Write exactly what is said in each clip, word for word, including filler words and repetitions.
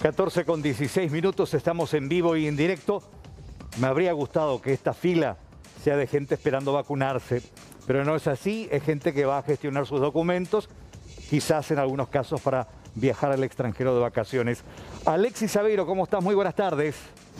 catorce con dieciséis minutos, estamos en vivo y en directo. Me habría gustado que esta fila sea de gente esperando vacunarse, pero no es así, es gente que va a gestionar sus documentos, quizás en algunos casos para viajar al extranjero de vacaciones. Alexis Aveiro, ¿cómo estás? Muy buenas tardes.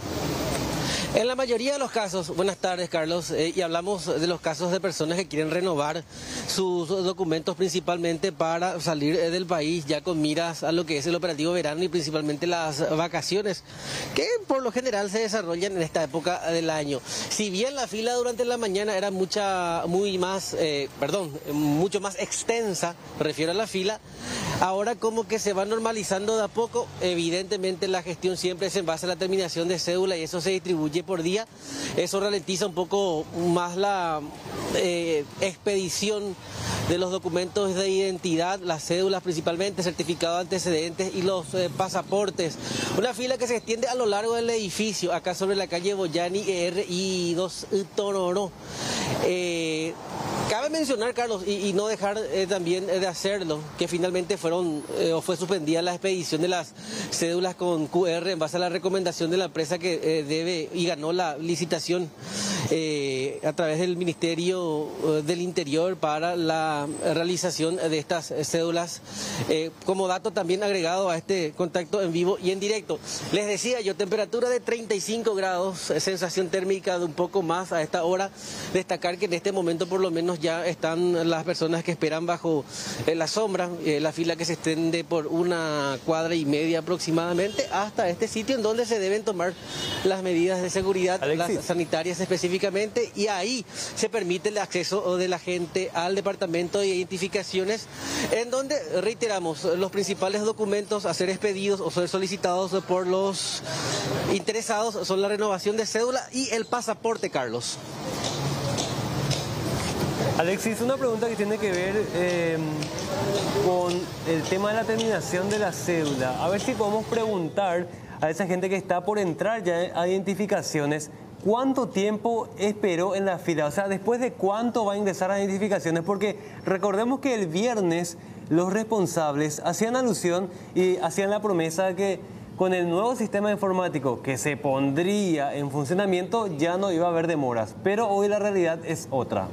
En la mayoría de los casos, buenas tardes Carlos, eh, y hablamos de los casos de personas que quieren renovar sus documentos principalmente para salir eh, del país ya con miras a lo que es el operativo verano y principalmente las vacaciones que por lo general se desarrollan en esta época del año. Si bien la fila durante la mañana era mucha, muy más, eh, perdón, mucho más extensa, me refiero a la fila, ahora como que se va normalizando de a poco. Evidentemente la gestión siempre es en base a la terminación de cédula y eso se distribuye por día. Eso ralentiza un poco más la eh, expedición de los documentos de identidad, las cédulas principalmente, certificados de antecedentes y los eh, pasaportes. Una fila que se extiende a lo largo del edificio, acá sobre la calle Boyani R y dos Tororó. Eh, cabe mencionar, Carlos, y, y no dejar eh, también de hacerlo, que finalmente fueron eh, o fue suspendida la expedición de las cédulas con Q R en base a la recomendación de la empresa que eh, debe y ganó la licitación eh, a través del Ministerio eh, del Interior para la realización de estas cédulas. Eh, como dato también agregado a este contacto en vivo y en directo, les decía yo, temperatura de treinta y cinco grados, sensación térmica de un poco más a esta hora. Destacar que en este momento por lo menos ya están las personas que esperan bajo eh, la sombra, eh, la fila que se extiende por una cuadra y media aproximadamente hasta este sitio en donde se deben tomar las medidas de seguridad, Alexis, las sanitarias específicamente, y ahí se permite el acceso de la gente al departamento de identificaciones, en donde, reiteramos, los principales documentos a ser expedidos o ser solicitados por los interesados son la renovación de cédula y el pasaporte, Carlos. Alexis, una pregunta que tiene que ver eh, con el tema de la terminación de la cédula. A ver si podemos preguntar a esa gente que está por entrar ya a identificaciones, ¿cuánto tiempo esperó en la fila? O sea, ¿después de cuánto va a ingresar a identificaciones? Porque recordemos que el viernes los responsables hacían alusión y hacían la promesa que con el nuevo sistema informático que se pondría en funcionamiento ya no iba a haber demoras. Pero hoy la realidad es otra.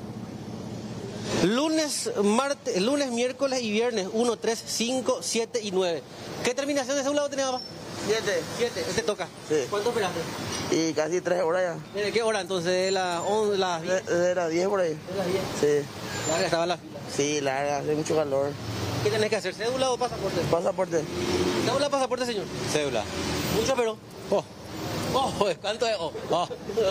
Lunes, martes, lunes, miércoles y viernes, uno, tres, cinco, siete y nueve. ¿Qué terminación de cédula vos tenés, papá? Siete. Siete, este toca. Sí. ¿Cuánto esperaste? Y casi tres horas ya. ¿De qué hora entonces? ¿De las once, las diez? De, de las diez por ahí. ¿De las diez? Sí. Larga estaba la fila. Sí, larga, hace mucho calor. ¿Qué tenés que hacer? ¿Cédula o pasaporte? Pasaporte. ¿Cédula o pasaporte, señor? Cédula. Mucho, pero... Oh. Oh, ¿cuánto es? Oh. Oh.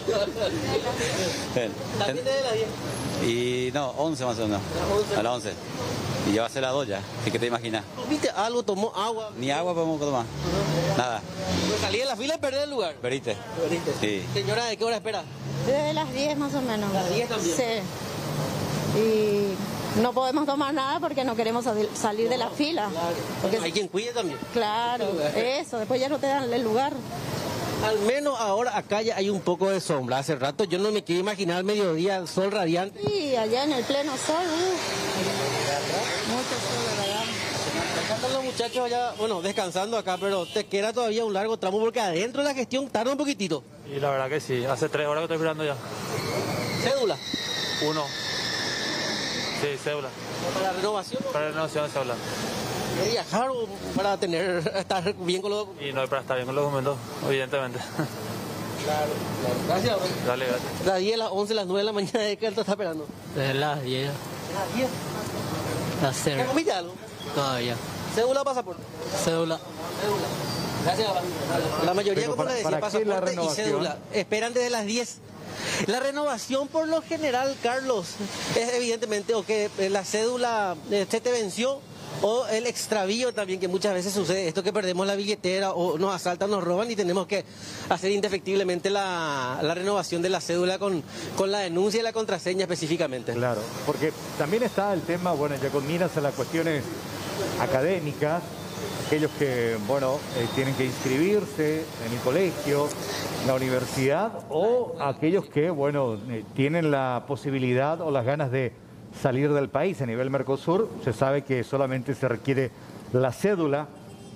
Bien. ¿También es de las diez? Y no, once más o menos. A las once. Y ya va a ser las dos ya. Así que te imaginas. ¿Viste algo? ¿Tomó agua? Ni agua podemos tomar. Nada. Pues salí de la fila y perdí el lugar. ¿Perdiste? ¿Perdiste? Sí. Señora, ¿de qué hora espera? Desde las diez más o menos. ¿Las diez también? Sí. Y no podemos tomar nada porque no queremos sal- salir de la fila. Claro. Porque, Hay quien cuide también. claro, eso, después ya no te dan el lugar. Al menos ahora acá ya hay un poco de sombra. Hace rato yo no me quiero imaginar al mediodía el sol radiante. Y allá en el pleno sol, uh, mucho sol, ¿verdad? Acá están los muchachos allá, bueno, descansando acá, pero te queda todavía un largo tramo porque adentro de la gestión tarda un poquitito. Y la verdad que sí, hace tres horas que estoy esperando ya. Cédula. Uno. Sí, cédula. Para la renovación. Para la renovación de cédula. ¿De viajar o para tener, estar bien con los documentos? Y no hay para estar bien con los documentos, evidentemente. Claro, claro. Gracias, bro. Dale, gracias. Las diez, las once, las nueve de la mañana, ¿de qué alto está esperando? Desde las diez, Las diez. las ¿Ya cero, comiste algo? todavía. ¿Cédula o pasaporte? Cédula. Cédula. Gracias, papá. La mayoría, Pero como para- le decía, ¿para qué la pasaporte y renovación? cédula. Esperan desde las diez. La renovación, por lo general, Carlos, es evidentemente o que la cédula eh, se te venció o el extravío también, que muchas veces sucede esto, que perdemos la billetera o nos asaltan, nos roban y tenemos que hacer indefectiblemente la, la renovación de la cédula con, con la denuncia y la contraseña específicamente. Claro, porque también está el tema, bueno, ya con miras a las cuestiones académicas, aquellos que, bueno, eh, tienen que inscribirse en el colegio, en la universidad, o aquellos que, bueno, eh, tienen la posibilidad o las ganas de salir del país. A nivel Mercosur se sabe que solamente se requiere la cédula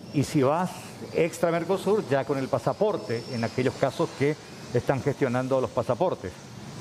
Y si vas extra Mercosur, ya con el pasaporte, en aquellos casos que están gestionando los pasaportes.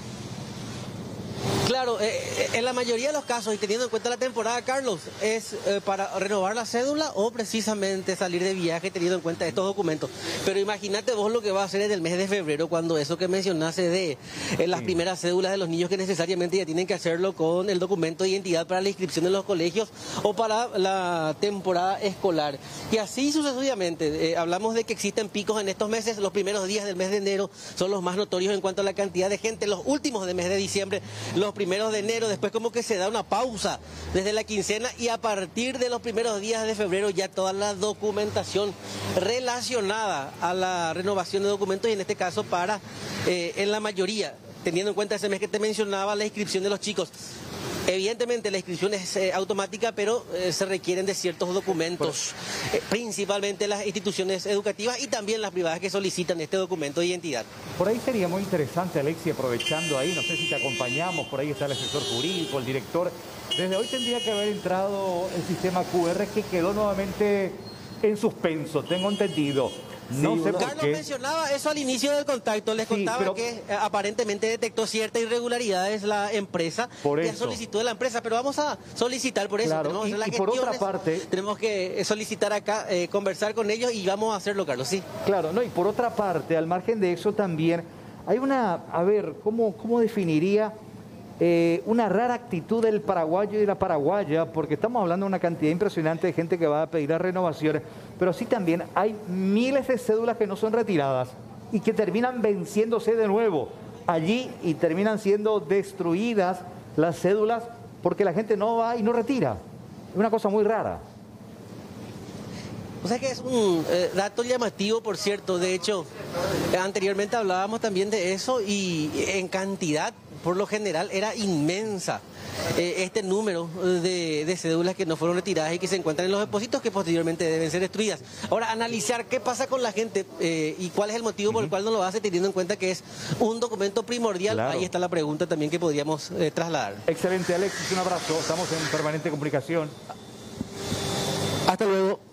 Claro, eh, en la mayoría de los casos, y teniendo en cuenta la temporada, Carlos, es eh, para renovar la cédula o precisamente salir de viaje teniendo en cuenta estos documentos. Pero imagínate vos lo que va a hacer en el mes de febrero, cuando eso que mencionaste de eh, las Sí. primeras cédulas de los niños que necesariamente ya tienen que hacerlo con el documento de identidad para la inscripción en los colegios o para la temporada escolar. Y así sucesivamente. Eh, hablamos de que existen picos en estos meses. Los primeros días del mes de enero son los más notorios en cuanto a la cantidad de gente. Los últimos del mes de diciembre, los primeros de enero, después como que se da una pausa desde la quincena y a partir de los primeros días de febrero ya toda la documentación relacionada a la renovación de documentos y en este caso para, eh, en la mayoría, teniendo en cuenta ese mes que te mencionaba, la inscripción de los chicos. Evidentemente la inscripción es eh, automática, pero eh, se requieren de ciertos documentos, eh, principalmente las instituciones educativas y también las privadas que solicitan este documento de identidad. Por ahí sería muy interesante, Alexi, aprovechando ahí, no sé si te acompañamos, por ahí está el asesor jurídico, el director. Desde hoy tendría que haber entrado el sistema Q R que quedó nuevamente en suspenso, tengo entendido. No Sí, sé uno- por Carlos qué. mencionaba eso al inicio del contacto, les Sí, contaba pero- que eh, aparentemente detectó cierta irregularidades la empresa, Por ya eso. solicitó de la empresa, pero vamos a solicitar por eso, Claro, tenemos que y- hacer las y por otra gestiones, parte- tenemos que eh, solicitar acá, eh, conversar con ellos y vamos a hacerlo, Carlos, sí. Claro, no, y por otra parte, al margen de eso también, hay una, a ver, ¿cómo, cómo definiría eh, una rara actitud del paraguayo y de la paraguaya? Porque estamos hablando de una cantidad impresionante de gente que va a pedir las renovaciones, pero sí también hay miles de cédulas que no son retiradas y que terminan venciéndose de nuevo allí y terminan siendo destruidas las cédulas porque la gente no va y no retira. Es una cosa muy rara. O sea que es un eh, dato llamativo, por cierto. De hecho, eh, anteriormente hablábamos también de eso y en cantidad, por lo general, era inmensa eh, este número de, de cédulas que no fueron retiradas y que se encuentran en los depósitos que posteriormente deben ser destruidas. Ahora, analizar qué pasa con la gente eh, y cuál es el motivo por el cual no lo hace, teniendo en cuenta que es un documento primordial. Claro. Ahí está la pregunta también que podríamos eh, trasladar. Excelente, Alexis, un abrazo. Estamos en permanente comunicación. Hasta luego.